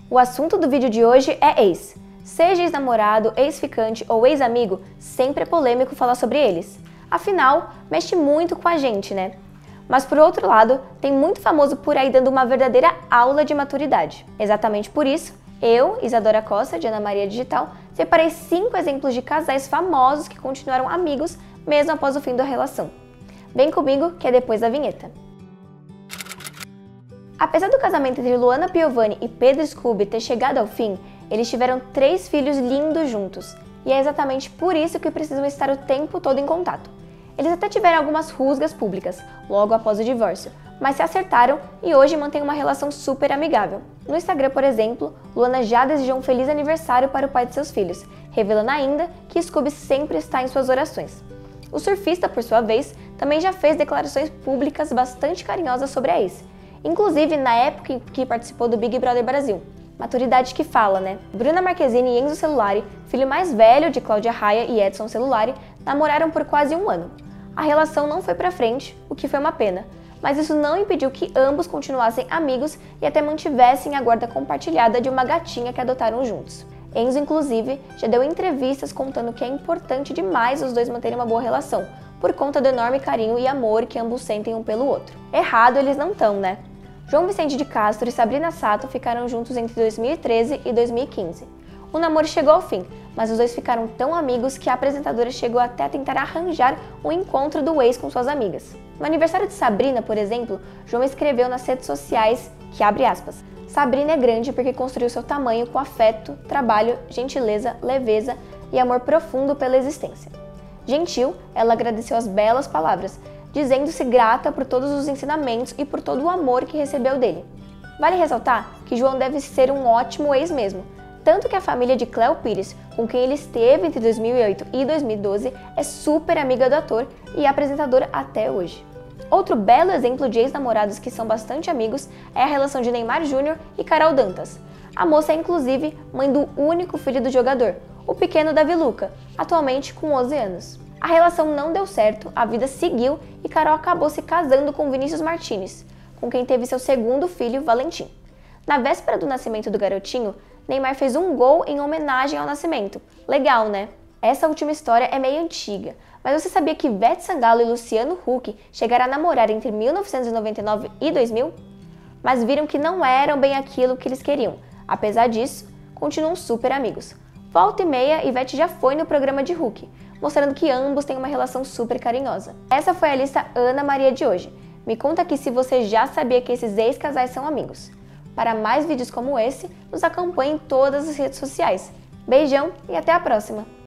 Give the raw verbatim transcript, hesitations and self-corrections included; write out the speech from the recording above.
O assunto do vídeo de hoje é ex. Seja ex-namorado, ex-ficante ou ex-amigo, sempre é polêmico falar sobre eles. Afinal, mexe muito com a gente, né? Mas por outro lado, tem muito famoso por aí dando uma verdadeira aula de maturidade. Exatamente por isso, eu, Isadora Costa, de Ana Maria Digital, separei cinco exemplos de casais famosos que continuaram amigos mesmo após o fim da relação. Vem comigo que é depois da vinheta. Apesar do casamento entre Luana Piovani e Pedro Scooby ter chegado ao fim, eles tiveram três filhos lindos juntos, e é exatamente por isso que precisam estar o tempo todo em contato. Eles até tiveram algumas rusgas públicas, logo após o divórcio, mas se acertaram e hoje mantêm uma relação super amigável. No Instagram, por exemplo, Luana já desejou um feliz aniversário para o pai de seus filhos, revelando ainda que Scooby sempre está em suas orações. O surfista, por sua vez, também já fez declarações públicas bastante carinhosas sobre a ex, inclusive na época em que participou do Big Brother Brasil. Maturidade que fala, né? Bruna Marquezine e Enzo Celulari, filho mais velho de Cláudia Raia e Edson Celulari, namoraram por quase um ano. A relação não foi pra frente, o que foi uma pena, mas isso não impediu que ambos continuassem amigos e até mantivessem a guarda compartilhada de uma gatinha que adotaram juntos. Enzo, inclusive, já deu entrevistas contando que é importante demais os dois manterem uma boa relação, por conta do enorme carinho e amor que ambos sentem um pelo outro. Errado eles não estão, né? João Vicente de Castro e Sabrina Sato ficaram juntos entre dois mil e treze e dois mil e quinze. O namoro chegou ao fim, mas os dois ficaram tão amigos que a apresentadora chegou até a tentar arranjar um encontro do ex com suas amigas. No aniversário de Sabrina, por exemplo, João escreveu nas redes sociais que, abre aspas, Sabrina é grande porque construiu seu tamanho com afeto, trabalho, gentileza, leveza e amor profundo pela existência. Gentil, ela agradeceu as belas palavras, dizendo-se grata por todos os ensinamentos e por todo o amor que recebeu dele. Vale ressaltar que João deve ser um ótimo ex mesmo, tanto que a família de Cléo Pires, com quem ele esteve entre dois mil e oito e dois mil e doze, é super amiga do ator e apresentador até hoje. Outro belo exemplo de ex-namorados que são bastante amigos é a relação de Neymar Júnior e Carol Dantas. A moça é inclusive mãe do único filho do jogador, o pequeno Davi Luca, atualmente com onze anos. A relação não deu certo, a vida seguiu e Carol acabou se casando com Vinícius Martins, com quem teve seu segundo filho, Valentim. Na véspera do nascimento do garotinho, Neymar fez um gol em homenagem ao nascimento. Legal, né? Essa última história é meio antiga, mas você sabia que Ivete Sangalo e Luciano Huck chegaram a namorar entre mil novecentos e noventa e nove e dois mil? Mas viram que não eram bem aquilo que eles queriam. Apesar disso, continuam super amigos. Volta e meia, Ivete já foi no programa de Huck, mostrando que ambos têm uma relação super carinhosa. Essa foi a lista Ana Maria de hoje. Me conta aqui se você já sabia que esses ex-casais são amigos. Para mais vídeos como esse, nos acompanhe em todas as redes sociais. Beijão e até a próxima!